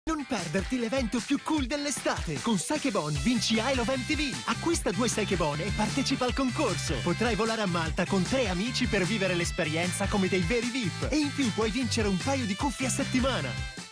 Non perderti l'evento più cool dell'estate. Con Sakebon vinci I Love MTV. Acquista 2 Sakebon e partecipa al concorso. Potrai volare a Malta con 3 amici per vivere l'esperienza come dei veri VIP. E in più puoi vincere un paio di cuffie a settimana.